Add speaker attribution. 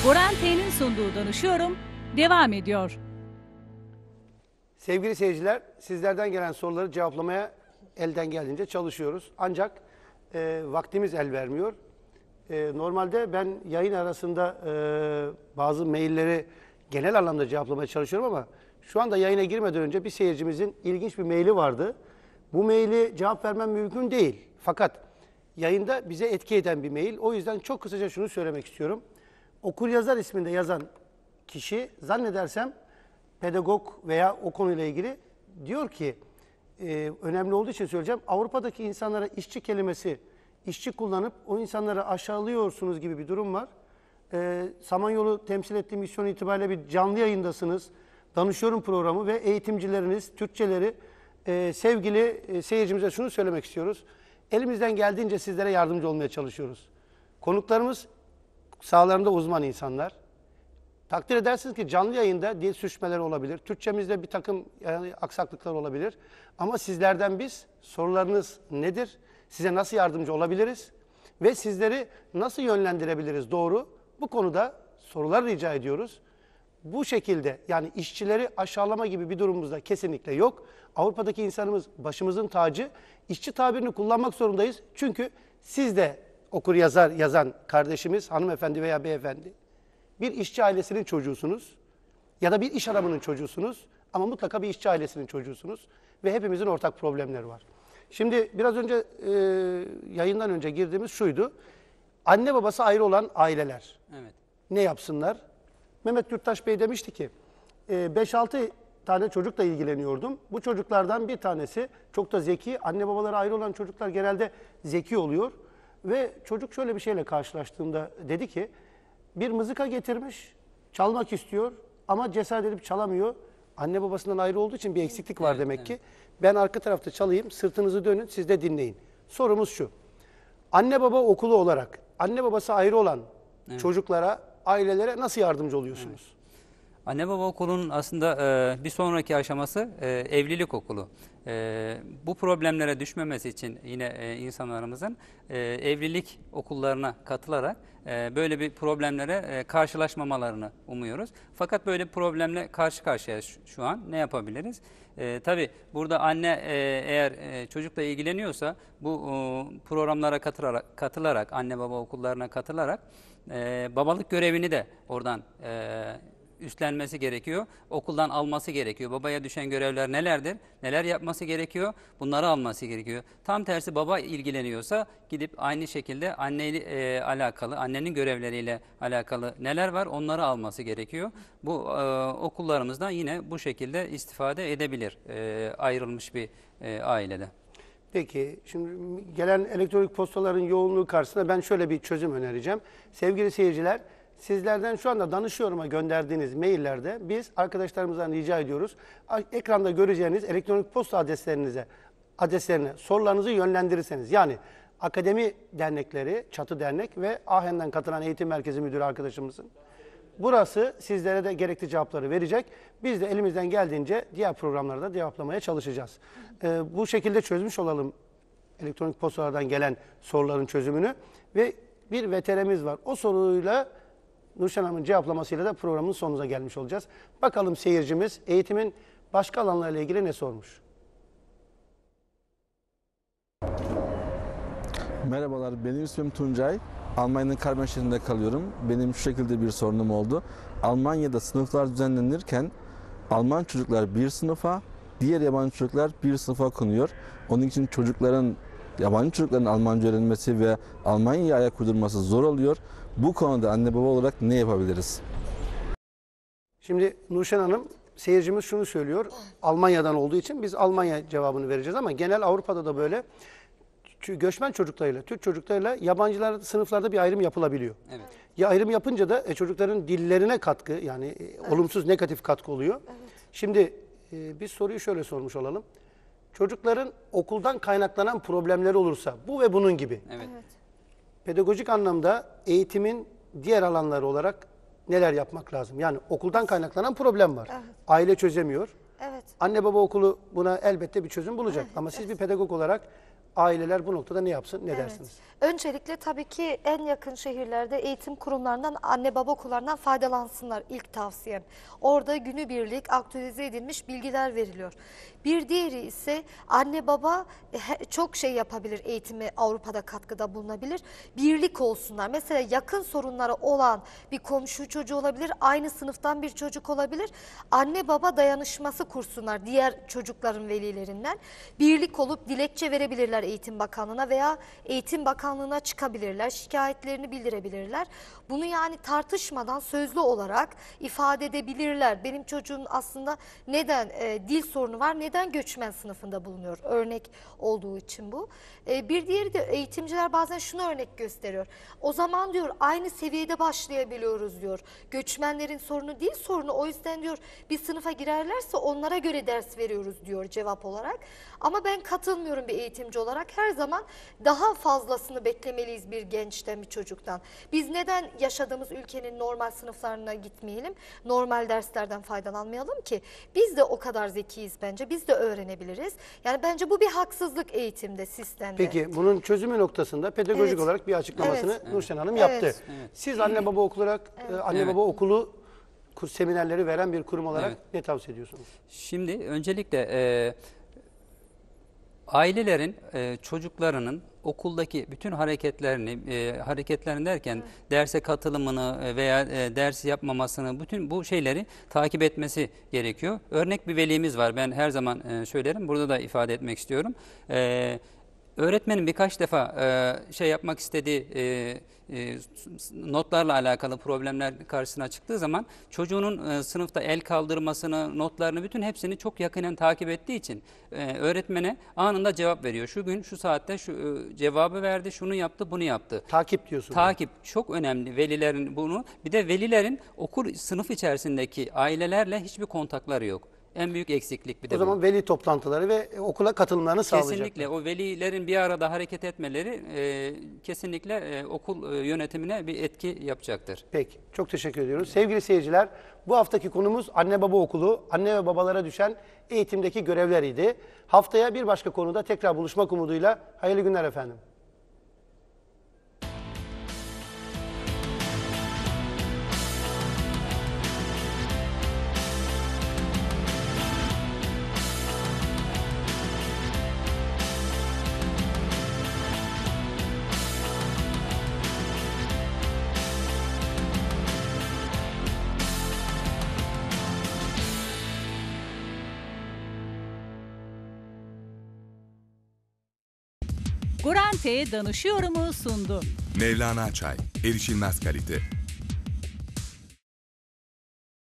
Speaker 1: Boran T'nin sunduğu Danışıyorum devam ediyor.
Speaker 2: Sevgili seyirciler, sizlerden gelen soruları cevaplamaya elden geldiğince çalışıyoruz. Ancak vaktimiz el vermiyor. Normalde ben yayın arasında bazı mailleri genel anlamda cevaplamaya çalışıyorum ama şu anda yayına girmeden önce bir seyircimizin ilginç bir maili vardı. Bu maili cevap vermem mümkün değil. Fakat yayında bize etki eden bir mail. O yüzden çok kısaca şunu söylemek istiyorum. Okuryazar isminde yazan kişi zannedersem pedagog veya o konuyla ilgili diyor ki önemli olduğu için söyleyeceğim. Avrupa'daki insanlara işçi kelimesi, işçi kullanıp o insanları aşağılıyorsunuz gibi bir durum var. Samanyolu temsil ettiği misyon itibariyle bir canlı yayındasınız. Danışıyorum programı ve eğitimcileriniz, Türkçeleri sevgili seyircimize şunu söylemek istiyoruz. Elimizden geldiğince sizlere yardımcı olmaya çalışıyoruz. Konuklarımız sahalarında uzman insanlar. Takdir edersiniz ki canlı yayında dil sürçmeleri olabilir. Türkçemizde bir takım aksaklıklar olabilir. Ama sizlerden biz sorularınız nedir? Size nasıl yardımcı olabiliriz? Ve sizleri nasıl yönlendirebiliriz doğru? Bu konuda sorular rica ediyoruz. Bu şekilde yani işçileri aşağılama gibi bir durumumuz da kesinlikle yok. Avrupa'daki insanımız başımızın tacı. İşçi tabirini kullanmak zorundayız. Çünkü siz de okur yazar yazan kardeşimiz, hanımefendi veya beyefendi bir işçi ailesinin çocuğusunuz ya da bir iş adamının çocuğusunuz ama mutlaka bir işçi ailesinin çocuğusunuz ve hepimizin ortak problemleri var. Şimdi biraz önce yayından önce girdiğimiz şuydu. Anne babası ayrı olan aileler ne yapsınlar? Mehmet Yurttaş Bey demişti ki 5-6 tane çocukla ilgileniyordum. Bu çocuklardan bir tanesi çok da zeki. Anne babaları ayrı olan çocuklar genelde zeki oluyor. Ve çocuk şöyle bir şeyle karşılaştığında dedi ki bir mızıka getirmiş, çalmak istiyor ama cesaret edip çalamıyor. Anne babasından ayrı olduğu için bir eksiklik var demek ki. Ben arka tarafta çalayım, sırtınızı dönün, siz de dinleyin. Sorumuz şu. Anne baba okulu olarak, anne babası ayrı olan çocuklara, ailelere nasıl yardımcı oluyorsunuz?
Speaker 3: Anne baba okulunun aslında bir sonraki aşaması evlilik okulu. Bu problemlere düşmemesi için yine insanlarımızın evlilik okullarına katılarak böyle bir problemlere karşılaşmamalarını umuyoruz. Fakat böyle bir problemle karşı karşıya şu an ne yapabiliriz? Tabii burada anne eğer çocukla ilgileniyorsa bu programlara katılarak anne baba okullarına katılarak babalık görevini de oradan üstlenmesi gerekiyor. Okuldan alması gerekiyor. Babaya düşen görevler nelerdir? Neler yapması gerekiyor? Bunları alması gerekiyor. Tam tersi baba ilgileniyorsa gidip aynı şekilde anneyle alakalı, annenin görevleriyle alakalı neler var onları alması gerekiyor. Bu okullarımızdan yine bu şekilde istifade edebilir ayrılmış bir ailede.
Speaker 2: Peki, şimdi gelen elektronik postaların yoğunluğu karşısında ben şöyle bir çözüm önereceğim. Sevgili seyirciler, sizlerden şu anda Danışıyorum'a gönderdiğiniz maillerde biz arkadaşlarımızdan rica ediyoruz. Ekranda göreceğiniz elektronik posta adreslerine sorularınızı yönlendirirseniz. Yani akademi dernekleri, Çatı Dernek ve Ahen'den katılan eğitim merkezi müdürü arkadaşımızın. Burası sizlere de gerekli cevapları verecek. Biz de elimizden geldiğince diğer programlarda cevaplamaya çalışacağız. Bu şekilde çözmüş olalım elektronik postalardan gelen soruların çözümünü. Ve bir veterimiz var. O soruyla Nurşen Hanım'ın cevaplamasıyla da programın sonuna gelmiş olacağız. Bakalım seyircimiz eğitimin başka alanlarıyla ilgili ne sormuş?
Speaker 4: Merhabalar, benim ismim Tuncay. Almanya'nın Karmen şehrinde kalıyorum. Benim şu şekilde bir sorunum oldu. Almanya'da sınıflar düzenlenirken Alman çocuklar bir sınıfa, diğer yabancı çocuklar bir sınıfa konuyor. Onun için yabancı çocukların Almanca öğrenmesi ve Almanya'ya ayak uydurması zor oluyor. Bu konuda anne baba olarak ne yapabiliriz?
Speaker 2: Şimdi Nurşen Hanım, seyircimiz şunu söylüyor. Almanya'dan olduğu için biz Almanya cevabını vereceğiz ama genel Avrupa'da da böyle göçmen çocuklarıyla, Türk çocuklarıyla yabancılar sınıflarda bir ayrım yapılabiliyor.
Speaker 3: Evet.
Speaker 2: Ya ayrım yapınca da çocukların dillerine katkı yani olumsuz negatif katkı oluyor. Evet. Şimdi biz soruyu şöyle sormuş olalım. Çocukların okuldan kaynaklanan problemleri olursa bu ve bunun gibi.
Speaker 3: Evet.
Speaker 2: Pedagojik anlamda eğitimin diğer alanları olarak neler yapmak lazım? Yani okuldan kaynaklanan problem var. Evet. Aile çözemiyor.
Speaker 5: Evet.
Speaker 2: Anne baba okulu buna elbette bir çözüm bulacak. Ama siz bir pedagog olarak Aileler bu noktada ne yapsın, ne dersiniz?
Speaker 5: Öncelikle tabii ki en yakın şehirlerde eğitim kurumlarından, anne baba okullarından faydalansınlar ilk tavsiyem. Orada günübirlik aktualize edilmiş bilgiler veriliyor. Bir diğeri ise anne baba çok şey yapabilir, eğitimi Avrupa'da katkıda bulunabilir. Birlik olsunlar. Mesela yakın sorunları olan bir komşu çocuğu olabilir, aynı sınıftan bir çocuk olabilir. Anne baba dayanışması kursunlar diğer çocukların velilerinden. Birlik olup dilekçe verebilirler Eğitim Bakanlığı'na veya Eğitim Bakanlığı'na çıkabilirler, şikayetlerini bildirebilirler. Bunu yani tartışmadan sözlü olarak ifade edebilirler. Benim çocuğum aslında neden dil sorunu var, neden göçmen sınıfında bulunuyor? Örnek olduğu için bu. Bir diğeri de eğitimciler bazen şunu örnek gösteriyor. O zaman diyor aynı seviyede başlayabiliyoruz diyor. Göçmenlerin sorunu değil sorunu, o yüzden diyor bir sınıfa girerlerse onlara göre ders veriyoruz diyor cevap olarak. Ama ben katılmıyorum bir eğitimci olarak. Her zaman daha fazlasını beklemeliyiz bir gençten, bir çocuktan. Biz neden yaşadığımız ülkenin normal sınıflarına gitmeyelim? Normal derslerden faydalanmayalım ki? Biz de o kadar zekiyiz bence. Biz de öğrenebiliriz. Yani bence bu bir haksızlık eğitimde, sistemde.
Speaker 2: Peki bunun çözümü noktasında pedagojik
Speaker 5: Evet.
Speaker 2: olarak bir açıklamasını
Speaker 5: Evet.
Speaker 2: Nurşen Hanım yaptı.
Speaker 5: Evet.
Speaker 2: Siz anne baba okul olarak, anne
Speaker 3: Evet.
Speaker 2: baba okulu seminerleri veren bir kurum olarak
Speaker 3: Evet.
Speaker 2: ne tavsiye ediyorsunuz?
Speaker 3: Şimdi öncelikle ailelerin çocuklarının okuldaki bütün hareketlerini derken derse katılımını veya ders yapmamasını, bütün bu şeyleri takip etmesi gerekiyor. Örnek bir velimiz var, ben her zaman söylerim, burada da ifade etmek istiyorum. Öğretmenin birkaç defa şey yapmak istediği notlarla alakalı problemler karşısına çıktığı zaman çocuğunun sınıfta el kaldırmasını, notlarını, bütün hepsini çok yakinen takip ettiği için öğretmene anında cevap veriyor. Şu gün şu saatte şu cevabı verdi, şunu yaptı, bunu yaptı.
Speaker 2: Takip diyorsunuz.
Speaker 3: Takip çok önemli, velilerin bunu. Bir de velilerin okul sınıf içerisindeki ailelerle hiçbir kontakları yok. En büyük eksiklik bir de
Speaker 2: O zaman veli toplantıları ve okula katılımlarını sağlayacak.
Speaker 3: Kesinlikle o velilerin bir arada hareket etmeleri kesinlikle okul yönetimine bir etki yapacaktır.
Speaker 2: Peki, çok teşekkür ediyoruz. Sevgili seyirciler, bu haftaki konumuz anne baba okulu, anne ve babalara düşen eğitimdeki görevler idi. Haftaya bir başka konuda tekrar buluşmak umuduyla hayırlı günler efendim.
Speaker 1: Gurante'ye danışıyorumu sundu.
Speaker 6: Mevlana Çay, erişilmez kalite.